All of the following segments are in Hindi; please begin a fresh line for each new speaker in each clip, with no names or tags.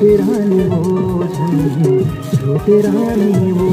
छोटे रानी वो, छोटे रानी वो।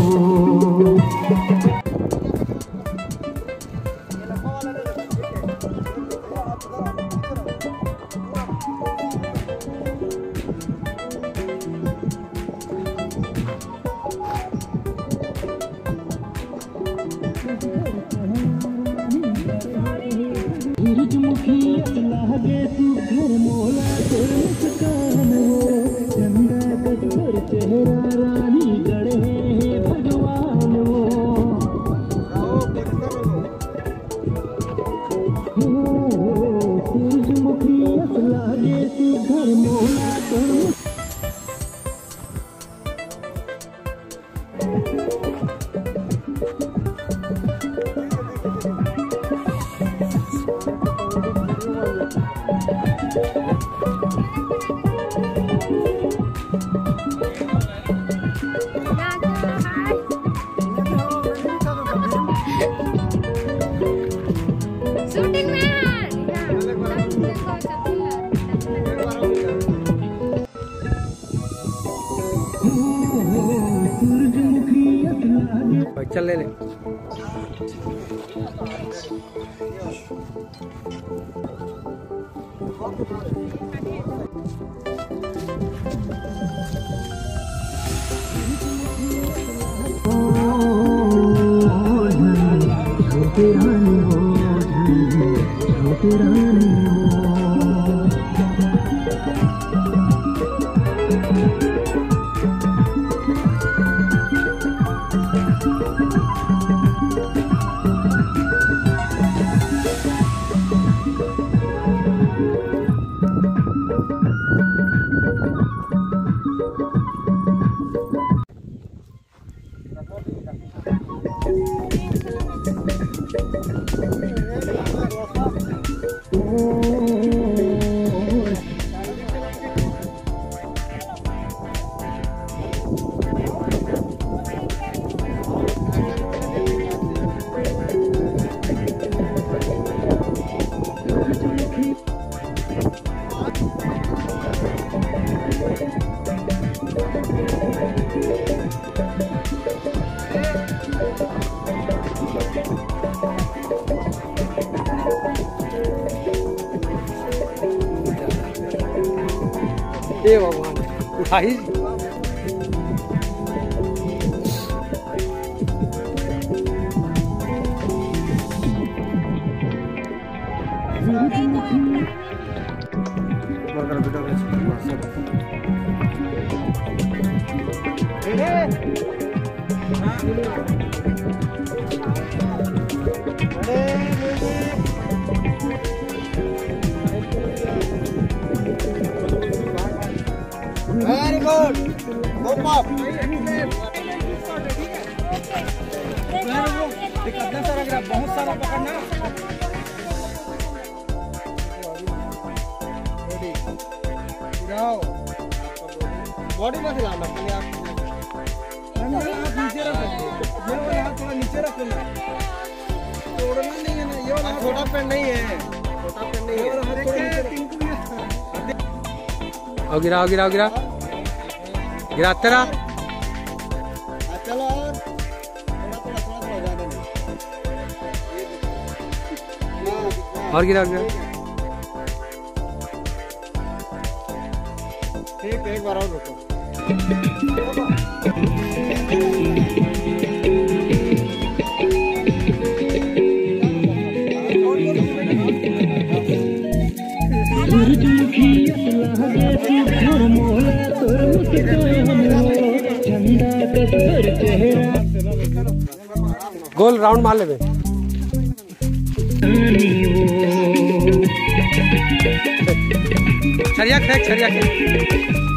चल ले ले।
छोटे रानी वो, छोटे रानी वो।
हे भगवान, उठाई।
Very good. Go pop. बहुत सारा पकड़ना। बॉडी में हिलाना पहले आप। नीचे रखो। ये वाला हाथ थोड़ा नीचे रखो ना। तोड़ना नहीं है ना। ये वाला छोटा पेन नहीं है। छोटा पेन नहीं है।
और गिराओ गिराओ गिराओ गिराते रहा।
चलो थोड़ा ज्यादा नहीं।
और गिराओ गिराओ।
ठीक, एक बार और रुको।
गोल राउंड मार ले। छरिया खेल, छरिया खेल।